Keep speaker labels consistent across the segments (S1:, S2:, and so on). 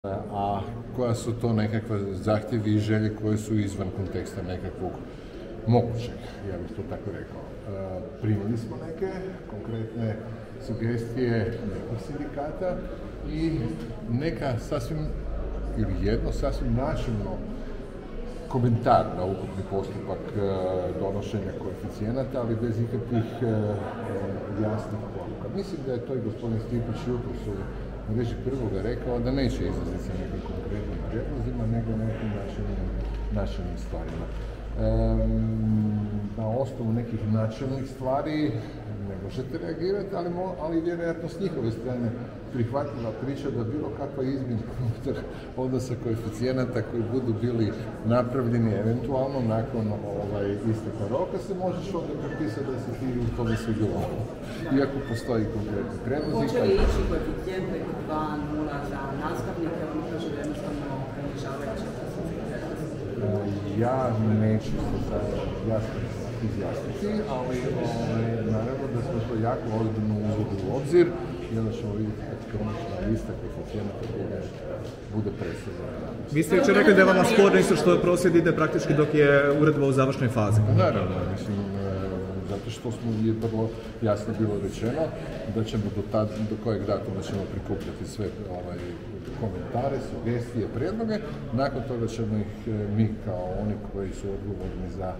S1: a koja su to nekakve zahtjevi i želje koje su izvan konteksta nekakvog mogućeg, ja bih to tako rekao. Primili smo neke konkretne sugestije nekih sindikata i neka sasvim, ili jedno sasvim načelno komentar na ukupni postupak donošenja koeficijenata, ali bez ikakvih jasnih poruka. Mislim da je to i gospodin Stipić jutros u reži prvoga rekao da neće izlaziti sa nekim konkretnim prijedlozima, nego nekim načelnim stvarima. Na osnovu nekih načelnih stvari ne možete reagirati, ali vjerojatno s njihove strane prihvatljiva priča da bilo kakva izmjena unutar odnosa koeficijenata koji budu bili napravljeni eventualno nakon isteka roka se možeš onda prepisati da se ti u tome sudjelovao. Iako postoji konkretni predlozi.
S2: Hoće li ići koeficijent preko 2.0 za nastavnike, oni kažu da jednostavno ponižavajuće?
S1: Ja neću se sad jasno izjasniti, ali naravno da smo to jako ozbiljno uzeli u obzir i onda ćemo vidjeti kad konačna lista koeficijenata bude predstavljena.
S3: Vi ste jučer rekli da je vama sporno isto što prosvjed ide praktički dok je uredba u završnoj fazi.
S1: Naravno, mislim, zato što je vrlo jasno bilo rečeno da ćemo do kojeg datuma ćemo prikupljati sve komentare, sugestije, prijedloge. Nakon toga ćemo ih mi kao oni koji su odgovorni za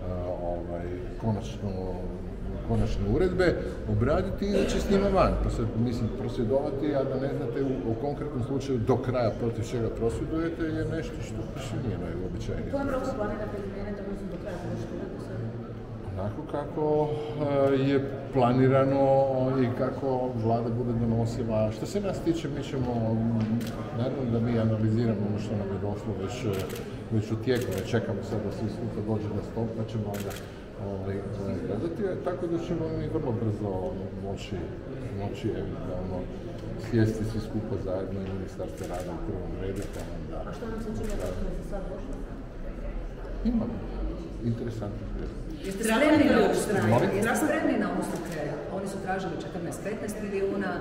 S1: konačne uredbe obraditi i ići s njima van. Pa sad, mislim, prosvjedovati, a da ne znate u konkretnom slučaju do kraja protiv čega prosvjedujete je nešto što više nije najobičajnije.
S2: Kojem roku planirate izmijeniti, odnosno do kraja prosvjedujete sve?
S1: Onako kako je planirano i kako vlada bude donosila. Što se nas tiče, mi ćemo, naravno da mi analiziramo ono što nam je došlo već u tijeku, ne čekamo sad da svi skupa dođe na stol, pa ćemo onda gledati, tako da ćemo mi vrlo brzo moći eventualno sjesti svi skupa zajedno i Ministarstvo rada u prvom redu.
S2: A što nam se čini da smo se sad došli?
S1: Imamo interesantno prijedlog.
S2: Jeste spremni na ustupke? Oni su tražili 14-15 milijuna.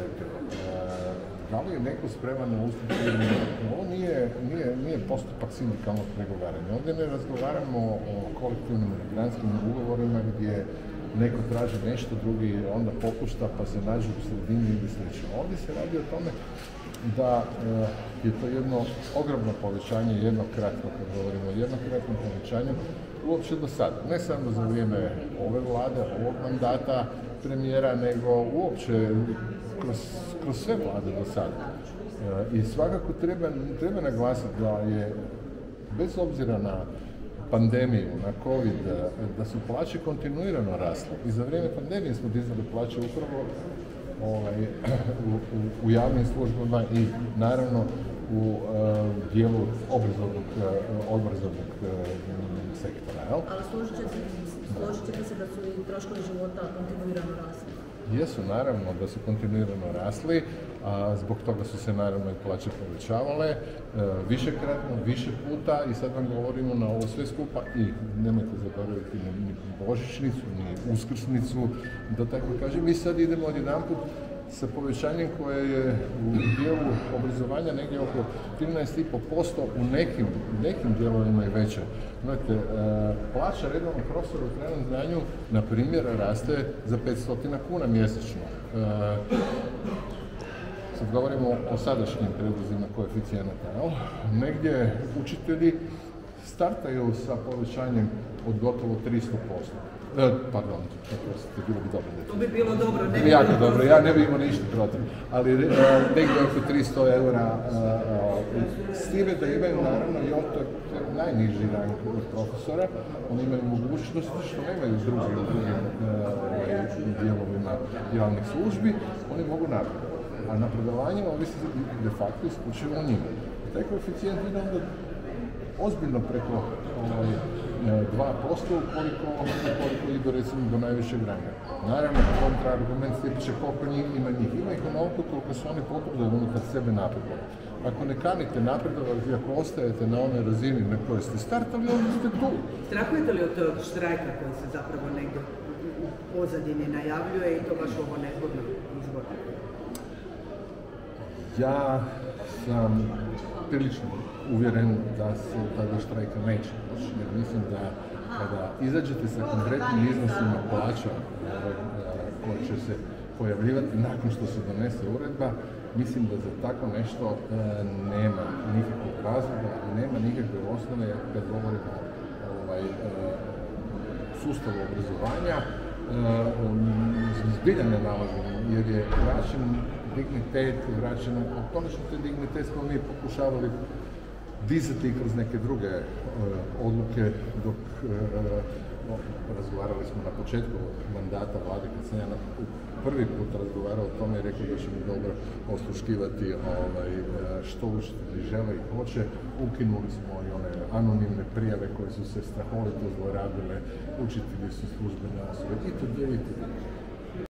S1: Da li je neko spreman na ustupke? Ovo nije postupak sindikalnog pregovaranja. Ovdje ne razgovaramo o kolektivnim granskim ugovorima gdje neko traži nešto, drugi onda popušta pa se nađe u sredini ili slično. Ovdje se radi o tome da je to jedno ogromno povećanje, jednokratno, kad govorimo o jednokratnom povećanju, uopće do sada. Ne samo za vrijeme ove vlade, ovog mandata premijera, nego uopće kroz sve vlade do sada. I svakako treba naglasiti da je, bez obzira na pandemiju, na COVID, da su plaće kontinuirano rasle. I za vrijeme pandemije smo dizali plaće upravo u javnim službama i naravno u dijelu obrazovnog sektora.
S2: Ali složit ćete se da su i troškovi života kontinuirano rasli?
S1: Jesu, naravno da su kontinuirano rasli, a zbog toga su se naravno i plaće povećavale višekratno, više puta i sad vam govorimo na ovo sve skupa i nemojte zaboraviti ni božićnicu, ni uskrsnicu, da tako kažem. Mi sad idemo odjedanput sa povećanjem koje je u dijelu obrazovanja negdje oko 13,5%, u nekim dijelovima je veća. Znate, plaća redovnog profesora u trajnom znanju, na primjer, raste za 500 kuna mjesečno. Sad govorimo o sadašnjim predlozima koeficijenata. Negdje učitelji startaju sa povećanjem od gotovo 300%. Pardon, bilo bi dobro.
S2: To bi bilo dobro, ne bi
S1: jako dobro, ja ne bih imao ništa protiv. Ali negdje oko 300 eura, s time da imaju naravno i to je najniži rang od profesora, oni imaju mogućnost što nemaju drugi u drugim dijelovima javnih službi, oni mogu napredovati. A napredovanje ovisi de facto isključivo o njima. Taj koeficijent ide onda ozbiljno preko 2% ukoliko idu recimo do najvišeg ranga. Naravno, kontraargument stiče koliko njih ima njih. Ima ih onoliko koliko su oni potrudili unutar sebe napredovati. Ako ne kanite napredovati, ako ostajete na onoj razini na kojoj ste startali, onda ste tu.
S2: Strahujete li od tog štrajka koji se zapravo negdje u pozadini najavljuje i to baš ovo nezgodno izbora?
S1: Ja sam prilično uvjeren da se tada štrajka neće doći, jer mislim da kada izađete sa konkretnim iznosima plaća koje će se pojavljivati nakon što se donese uredba, mislim da za tako nešto nema nikakvog razloga, nema nikakve osnove kad govorimo o sustavu obrazovanja. Zbilja ne nalazim, jer je vraćen dignitet, konačno taj dignitet smo mi pokušavali dizati kroz neke druge odluke, dok razgovarali smo na početku mandata vlade, kad sam ja prvi put razgovarao o tome i rekao da će mi dobro osluškivati što učitelji žele i hoće. Ukinuli smo i one anonimne prijave koje su se strahovito zlorabile, učitelji su službene osobe itd.